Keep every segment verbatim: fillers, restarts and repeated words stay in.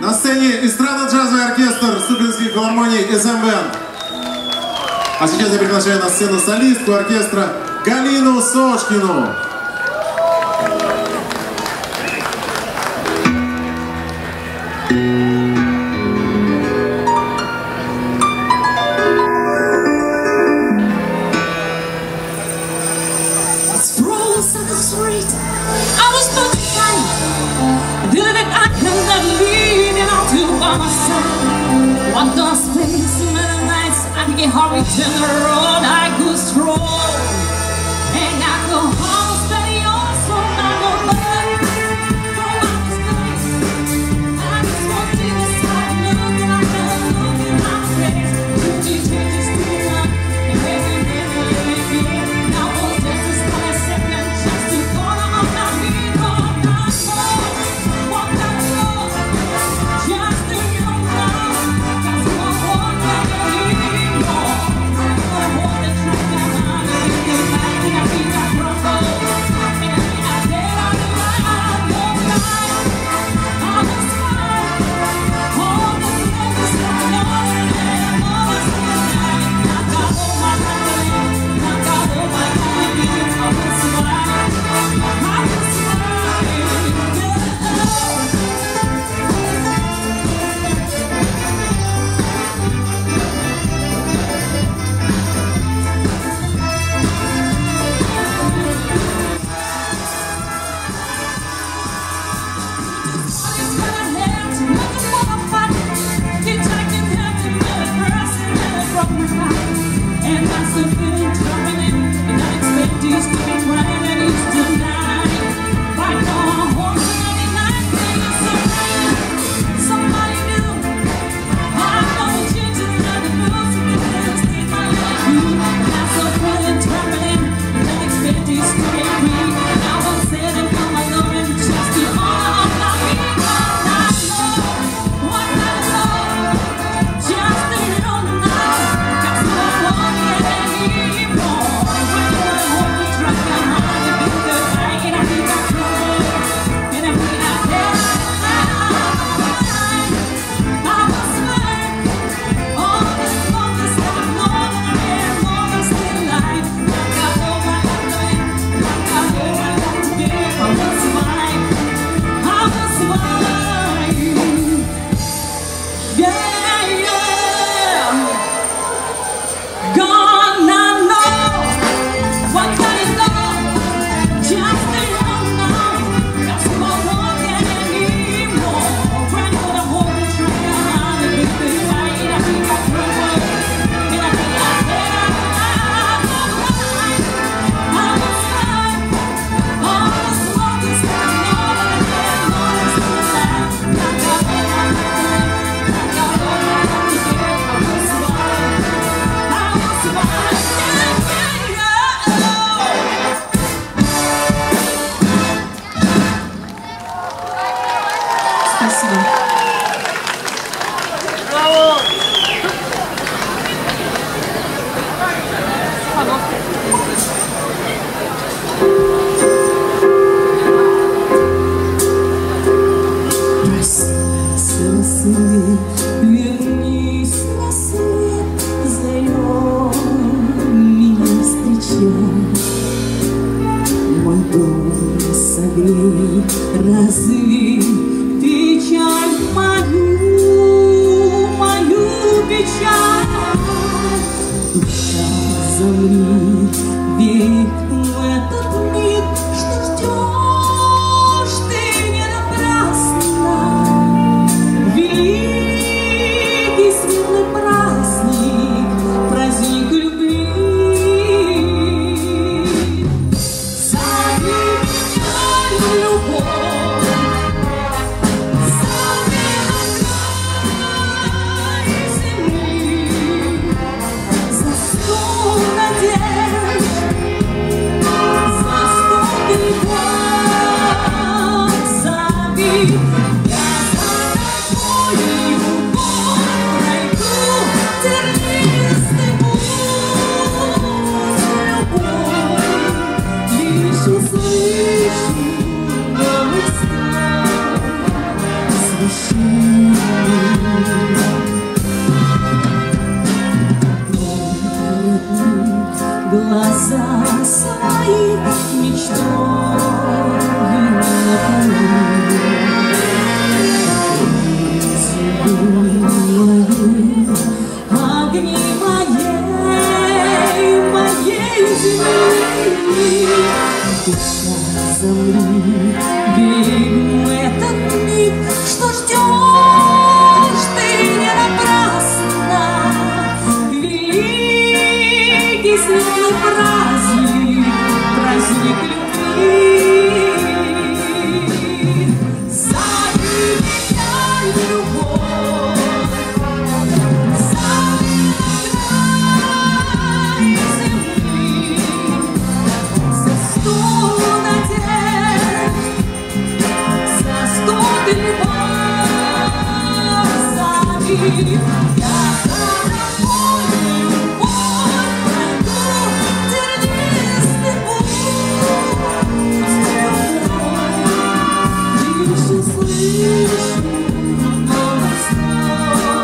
На сцене эстрадно-джазовый оркестр Ступинской филармонии эс эм бэнд. А сейчас я приглашаю на сцену солистку оркестра Галину Сошкину. What does space many nights I get hurry to the road I go stroll and I go home steady on so I go back from outer space. I just want to decide looking at the look in my face. Two changes to one and maybe never again. Now was just a split second just to corner of my feet on my soul. What kind of love? Just to you. Разве печаль мою, мою печаль, душа замри, верь в этот миг, что ждешь ты не напрасно. Великий светлый праздник, праздник любви. Зови меня, любовь. Слышу голос, слышу душа, замри, верим в этот миг, что ждешь ты не напрасно. Великий светлый праздник, праздник любви. Зови меня, любовь, зови край земли, за сто надежд, за сто любовь, зови. Я за тобой, любовь, пройду тернистый путь, лишь услышу голос твой,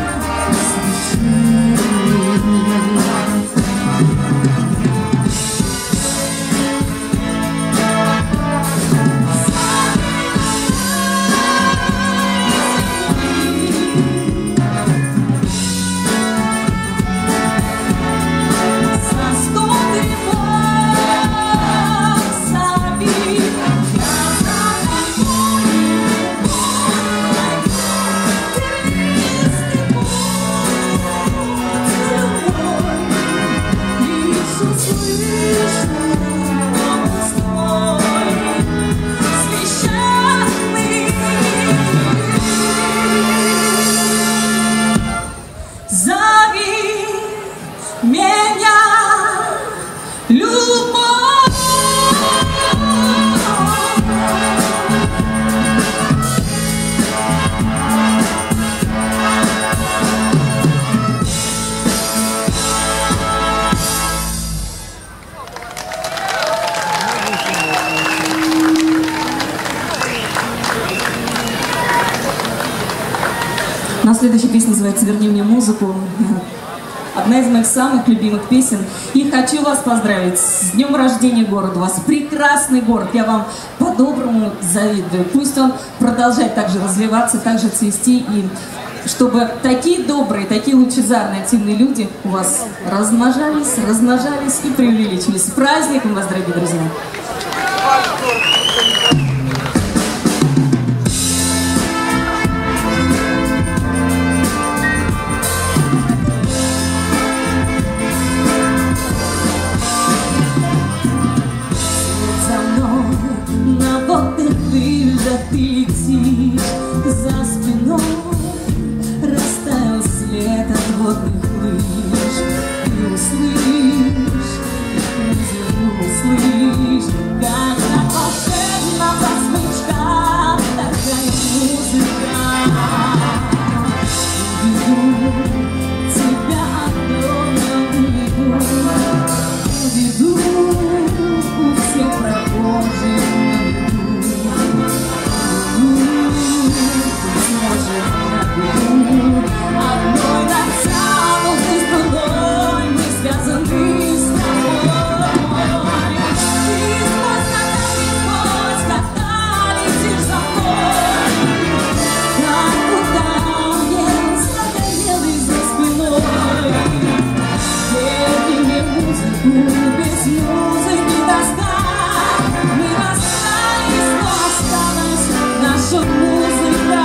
за сто тревог зови. Я за тобой, любовь, тернистый путь, любовь, лишь услышу голос твой, священный. Зови меня, любовь. У нас следующая песня называется «Верни мне музыку». Одна из моих самых любимых песен. И хочу вас поздравить с днем рождения города. У вас прекрасный город. Я вам по-доброму завидую. Пусть он продолжает также развиваться, также цвести. И чтобы такие добрые, такие лучезарные, активные люди у вас размножались, размножались и преувеличились. С праздником вас, дорогие друзья! За мной на водных крыльях ты летишь, за спиной растаял след от водных лыж. Ты услышь, музыку услышь, как на волшебного смычка такая музыка. Уведу тебя от дома, уведу, уведу у всех прохожих на виду. Быть может, на бегу одной натянутой струной мы связаны с тобой. Ты сквозь года, ты сквозь года летишь за мной, как ударец загорелый за спиной. Верни мне музыку, без музыки тоска. Мы расстались, но осталась наша музыка.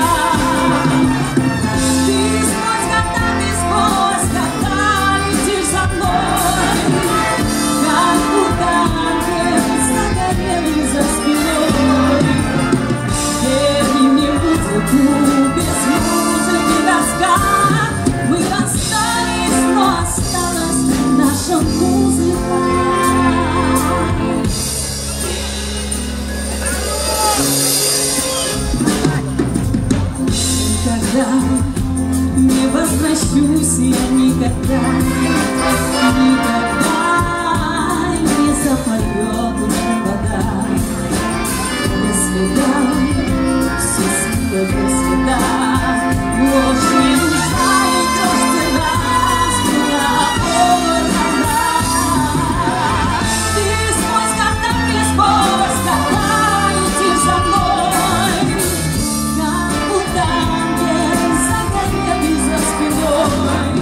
Ты сквозь года, ты сквозь года летишь за мной, как ударец загорелый за спиной. Верни мне музыку, без музыки тоска. Мы расстались, но осталась наша музыка. Никогда не возвращусь я, никогда, никогда не запоет уже вода. Без следа, все сила без следа, ложь не нужна, идешь ты раз, куда она. Ты сквозь года, ты сквозь года летишь за мной, как ударец загорелый за спиной.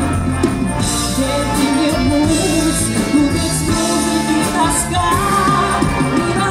Верни мне музыку, без музыки тоска. Мы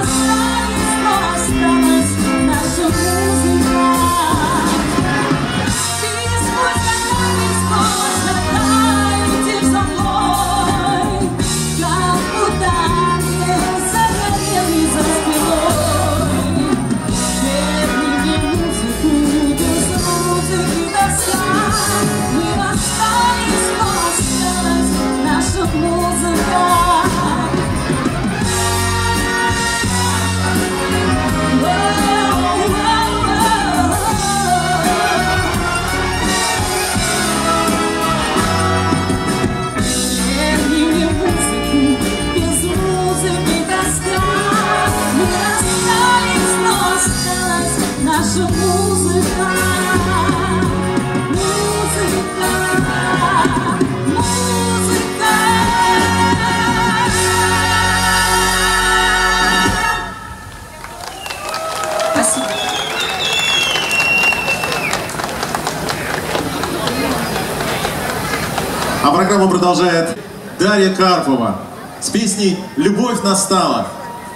А программу продолжает Дарья Карпова с песней «Любовь настала».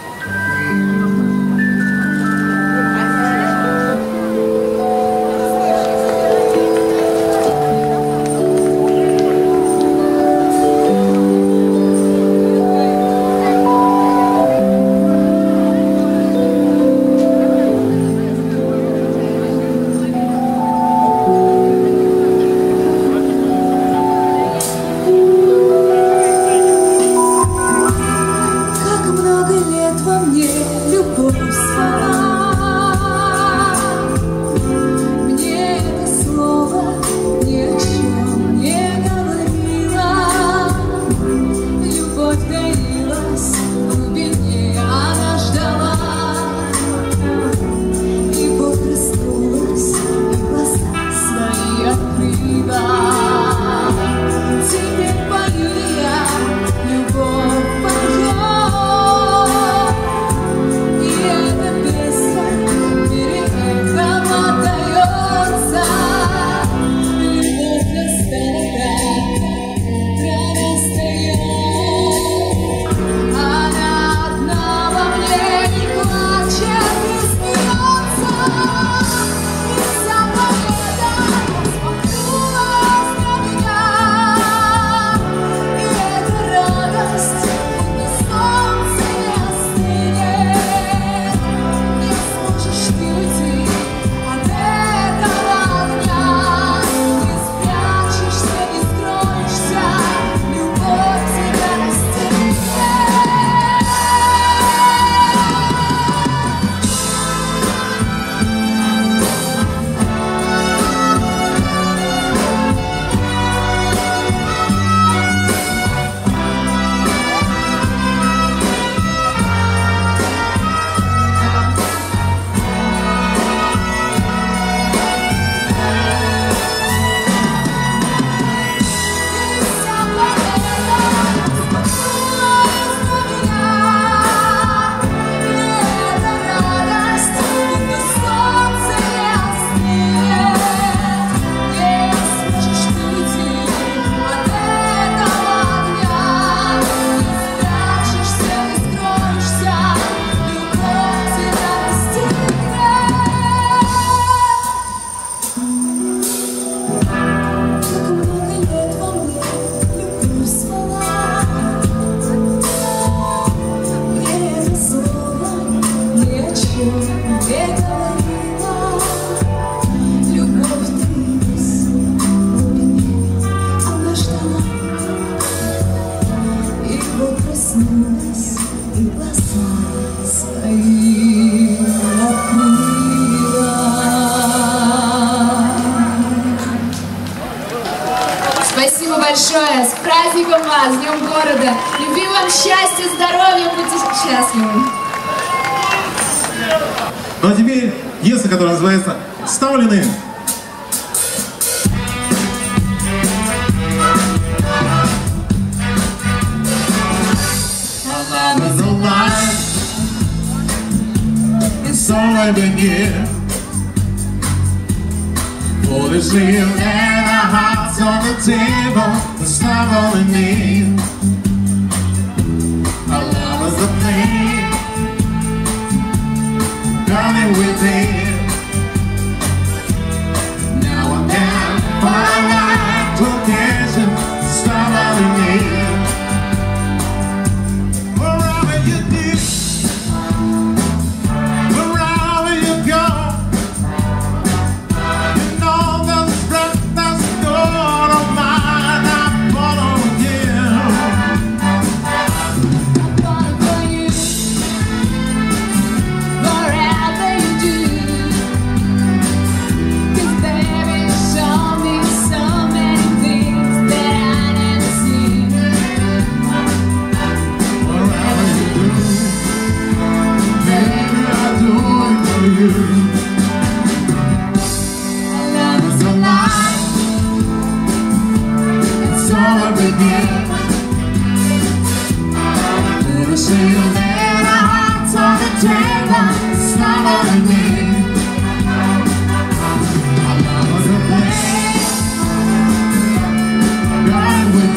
Спасибо большое. С праздником вас, с Днем города. Любви вам счастья, здоровья, будьте счастливы. Ну а теперь пьеса, которая называется «Ставлены». Foolishly and our hearts on the table, there's love only need. Our love is a thing, burning within. Now and then, for a life to occasion, there's love only need. Wherever you do, wherever you go, God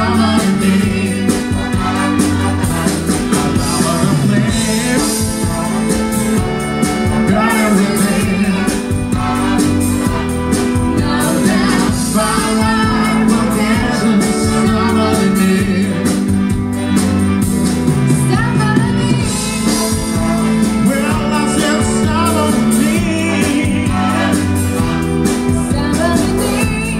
somebody need. I love the place, got everything. Now that's my life, but there's somebody need. Somebody, Well, I said somebody need. somebody,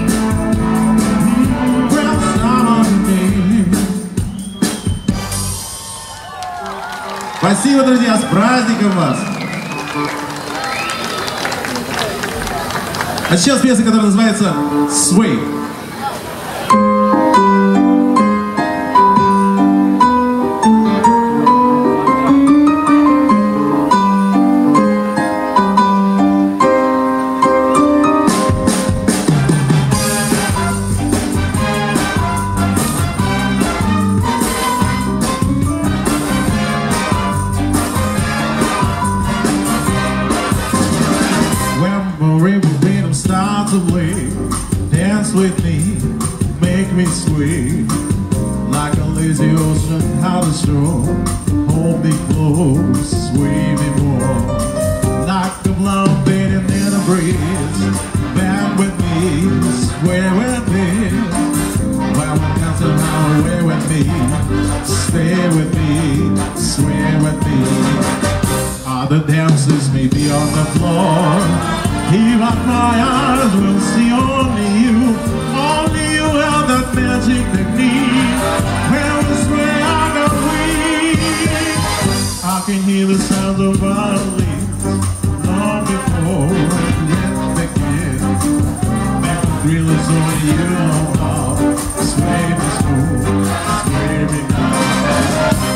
Well, somebody need. Спасибо, друзья, с праздником вас! А сейчас песня, которая называется «Sway». Rhythm start to play, dance with me, make me sway, like a lazy ocean out of shore. Hold me close, sway me more, like a blonde fading in a breeze. Band with me, sway with me, while we dance around, away with me, stay with me, sway with me. Other dancers may be on the floor. Keep up my eyes, will see only you. Only you have that magic technique. Well, this way I can we. I can hear the sounds of violins long before it begins. That thrill is only you know how. Sway me smooth, sway me now.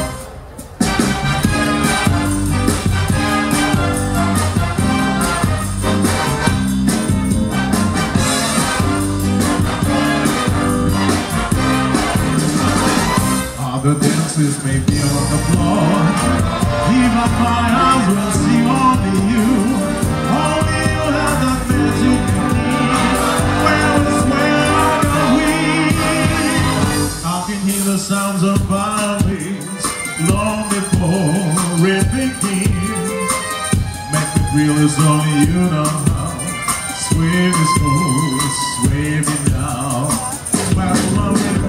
The dancers may be on the floor. Keep up my eyes, will see only you. Only you have that magic technique. Well, this way I can we. I can hear the sounds of violins long before it begins. Make me feel it's only you know how. Sway me smooth, sway me now. Well, love it.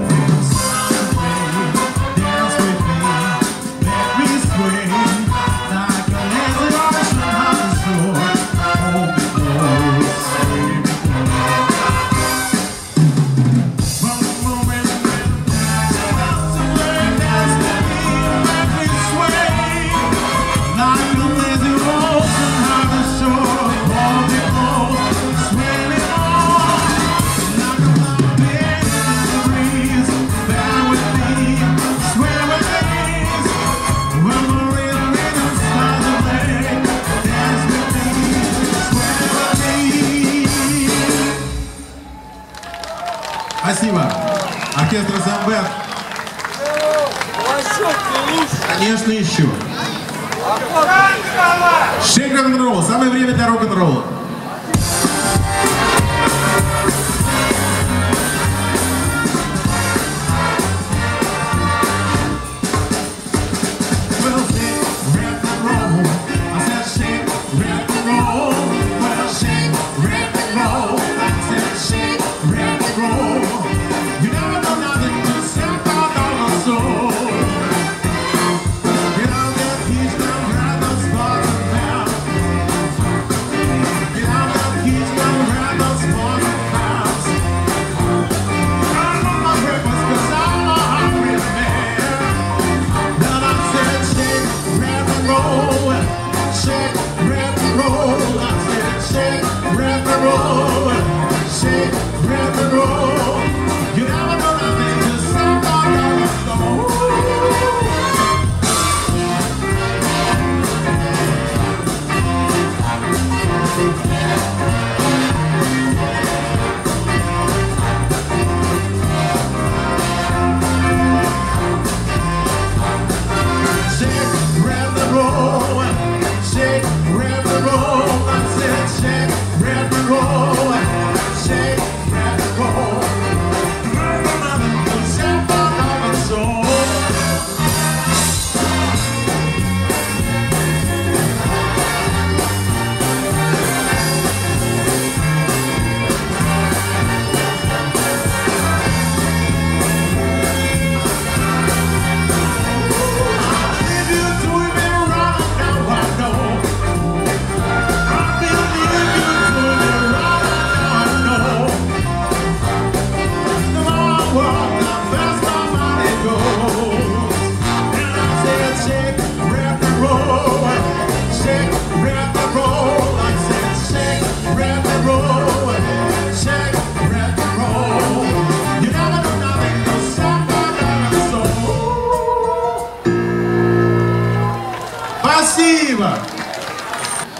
Спасибо. Оркестр Эсэмвэн. Конечно, еще. Шейк рок-н-ролл. Самое время для рок-н-ролла.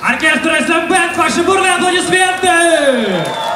Оркестр эс эм Band, ваши бурные аплодисменты!